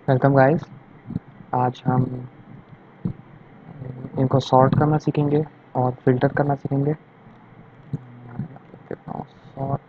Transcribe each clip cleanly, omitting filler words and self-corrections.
Welcome guys. आज हम इनको सॉर्ट करना सीखेंगे और फिल्टर करना सीखेंगे। सॉर्ट,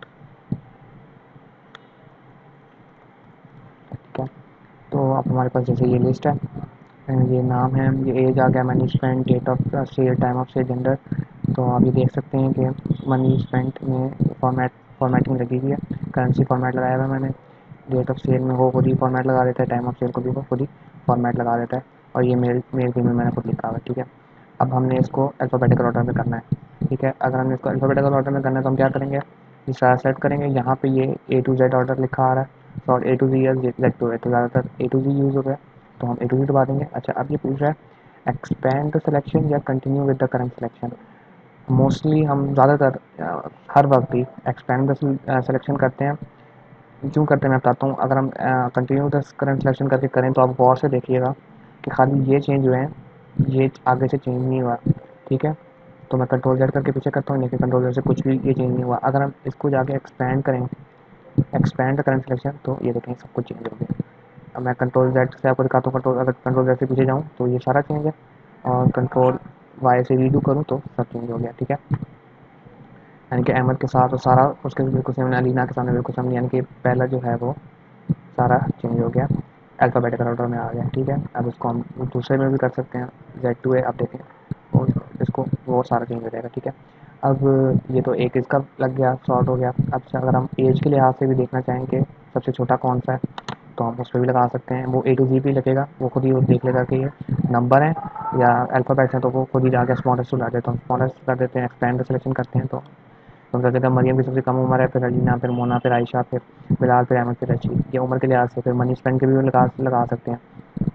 ठीक है। तो अब हमारे पास जैसे ये लिस्ट है, ये नाम है, ये एज आ गया, money spent, date of sale, time of sale, gender. तो आप ये देख सकते हैं कि मनी स्पेंट में फॉर्मेटिंग लगी हुई है, करेंसी फॉर्मेट लगाया हुआ है मैंने। डेट ऑफ सेल में वो खुद ही फॉर्मेट लगा देता है, टाइम ऑफ सेल को भी वो खुद ही फॉर्मेट लगा देता है, और ये मेल मेल फीमेल मैंने खुद लिखा हुआ है, ठीक है। अब हमने इसको अल्फ़ाबेटिकल ऑर्डर में करना है, ठीक है। अगर हमने इसको अल्फ़ाबेटिकल ऑर्डर में करना है तो हम क्या करेंगे, ये सारा सेलेक्ट करेंगे। यहाँ पे ये ए टू जेड ऑर्डर लिखा आ रहा है, और ए टू जी या जेड टू है, तो ज़्यादातर ए टू जी यूज़ हो गया, तो हम ए टू जी दबा देंगे। अच्छा, अब ये पूछ रहा है एक्सपेंड द सिलेक्शन या continue with the current selection. Mostly हम ज़्यादातर हर वक्त ही एक्सपेंड द सिलेक्शन करते हैं। क्यों करते हैं मैं बताता हूँ। अगर हम कंटिन्यू द करंट सिलेक्शन करके करें तो आप गौर से देखिएगा कि खाली ये चेंज हुए हैं, ये आगे से चेंज नहीं हुआ, ठीक है। तो मैं कंट्रोल जेड करके पीछे करता हूँ, लेकिन कंट्रोल जेड से कुछ भी ये चेंज नहीं हुआ। अगर हम इसको जाके एक्सपेंड करें, एक्सपेंड द करंट सिलेक्शन, तो ये देखें सब कुछ चेंज हो गया। अब मैं कंट्रोल जेड से आपको दिखाता हूँ, कंट्रोल अगर कंट्रोल जेड से पीछे जाऊँ तो ये सारा चेंज है, और कंट्रोल वाई से रीडू करूँ तो सब चेंज हो गया, ठीक है। यानी कि अहमद के साथ और सारा उसके बिल्कुल सामने, अलीना के सामने बिल्कुल सामने, यानी कि पहला जो है वो सारा चेंज हो गया, अल्फ़ाबेटिकल ऑर्डर में आ गया, ठीक है। अब इसको हम दूसरे में भी कर सकते हैं, जेड टू है, आप देखें और इसको वो सारा चेंज हो जाएगा, ठीक है। अब ये तो एक इसका लग गया, सॉर्ट हो गया। अब अगर हम एज के लिहाज से भी देखना चाहें कि सबसे छोटा कौन सा है, तो हम उस पर भी लगा सकते हैं। वो ए टू जी भी लगेगा, वो खुद ही वो देख लेगा कि ये नंबर है या अल्फ़ाबेट्स हैं, तो वो खुद ही जाके स्मॉलेस्ट टू ला देता हूँ, स्मॉलेस्ट कर देते हैं, एक्सपेंड सिलेक्शन करते हैं। तो हम कर देते हैं मरियम की सबसे कम उम्र है, फिर अलीना, फिर मोना, फिर आयशा, फिर बिलाल, फिर अहमद, फिर रशीद, ये उम्र के लिहाज से। फिर मनी स्पेंड के भी लगा सकते हैं,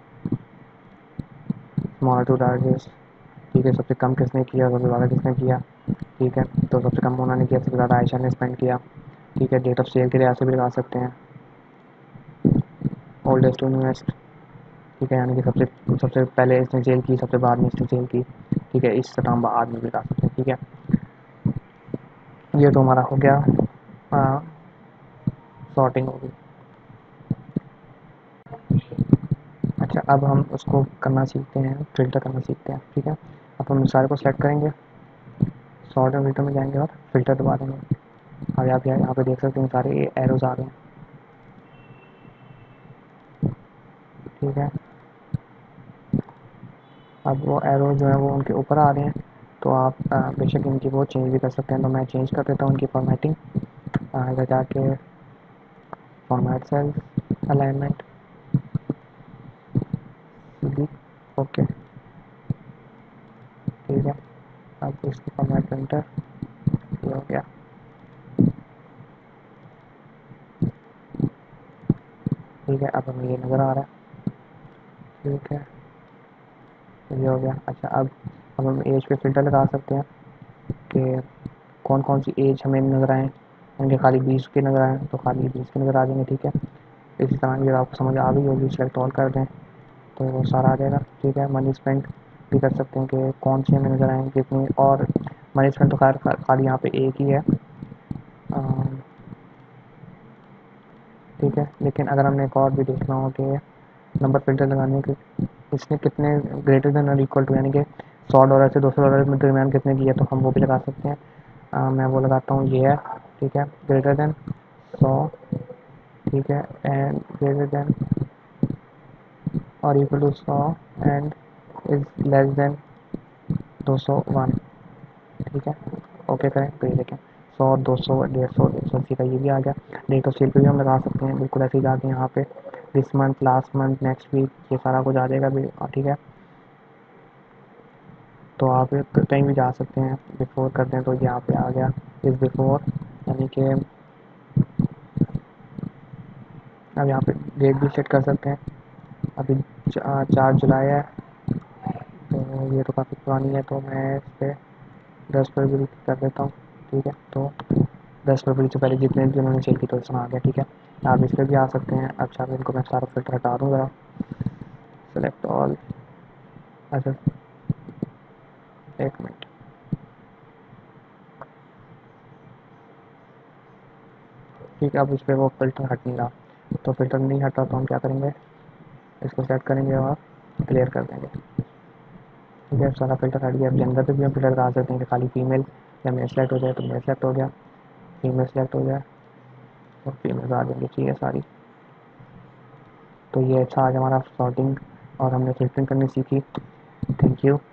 स्मॉल टू लार्जेस्ट, ठीक है। सबसे कम किसने किया, सबसे ज़्यादा किसने किया, ठीक है। तो सबसे कम मोना ने किया, सबसे ज़्यादा आयशा ने स्पेंड किया, ठीक है। डेट ऑफ सेल के लिहाज से भी लगा सकते हैं, ओल्डेस्ट टू न्यूएस्ट, ठीक है। यानी कि सबसे सबसे पहले इसने सेल की, सबसे बाद में इसने सेल की, ठीक है। इस तरह बाद में भी लगा सकते हैं, ठीक है। ये तो हमारा हो गया, सॉर्टिंग होगी। अच्छा, अब हम उसको करना सीखते हैं, फ़िल्टर करना सीखते हैं, ठीक है। अब हम सारे को सेलेक्ट करेंगे, सॉर्ट और फ़िल्टर में जाएंगे और फ़िल्टर दबा देंगे। अब आप यहाँ पे देख सकते हैं सारे ये एरोज़ आ गए हैं, ठीक है। अब वो एरो जो है वो उनके ऊपर आ रहे हैं, तो आप बेशक इनकी वो चेंज भी कर सकते हैं। तो मैं चेंज कर देता हूँ इनकी फॉर्मेटिंग, इधर जाके फॉर्मेट सेल्स, अलाइनमेंट, सीधी, ओके, ठीक है। अब इसकी फॉर्मेट प्रिंटर, ये हो गया, ठीक है। अब हमें ये नज़र आ रहा है, ठीक है, ये हो गया। अच्छा, अब हम एज पे फ़िल्टर लगा सकते हैं कि कौन कौन सी एज हमें नज़र आए। उनके खाली 20 के नज़र आए तो खाली 20 के नज़र आ जाएंगे, ठीक है। इसी तरह ये आपको समझ आ गई होगी, सेलेक्ट ऑल कर दें तो वो सारा आ जाएगा, ठीक है। मनी स्पेंड भी कर सकते हैं कि कौन सी हमें नज़र आएंगे कितनी, और मनी स्पेंड तो खैर खाली यहाँ पे एक ही है, ठीक है। लेकिन अगर हमने एक और भी देखना हो कि नंबर फ़िल्टर लगाने के, इसने कितने ग्रेटर देन और इक्वल टू, यानी कि $100 से $200 में दरमियान कितने की है, तो हम वो भी लगा सकते हैं। मैं वो लगाता हूँ, ये है, ठीक है, ग्रेटर देन 100, ठीक है, एंड ग्रेटर देन और equal to 100 and is less than 201, ठीक है। ओके करें तो ये देखें 100, 200, 150, 180 का ये भी आ गया। डेट ऑफ सेल पे भी हम लगा सकते हैं, बिल्कुल ऐसे ही जाके यहाँ पे this month, last month, next week, ये सारा कुछ आ जाएगा भी, ठीक है। तो आप कहीं भी जा सकते हैं, बिफोर करते हैं तो यहाँ पे आ गया इस बिफोर, यानी कि अब यहाँ पे डेट भी सेट कर सकते हैं। अभी 4 जुलाई है, तो ये तो काफ़ी पुरानी है, तो मैं इस पर 10 फरवरी कर देता हूँ, ठीक है। तो 10 फरवरी से पहले जितने भी उन्होंने सेल की तो इसमें आ गया, ठीक है। आप इस पर भी आ सकते हैं। अच्छा, इनको मैं सारा फिल्टर हटा दूँ ज़रा, सेलेक्ट ऑल, अच्छा, एक मिनट, ठीक है। अब इस पर वो फ़िल्टर हट नहीं रहा, तो फ़िल्टर नहीं हटा तो हम क्या करेंगे, इसको सेलेक्ट करेंगे और क्लियर कर देंगे। ठीक है, सारा फिल्टर हट गया। अब जेंडर पे भी हम फिल्टर लगा सकते हैं कि खाली फीमेल या मेल सेलेक्ट हो जाए, तो मेल सेलेक्ट हो गया, फीमेल सेलेक्ट हो जाए और फीमेल आ जाएंगी चाहिए सारी। तो ये अच्छा आज हमारा सॉर्टिंग और हमने फिल्टरिंग करनी सीखी। Thank you.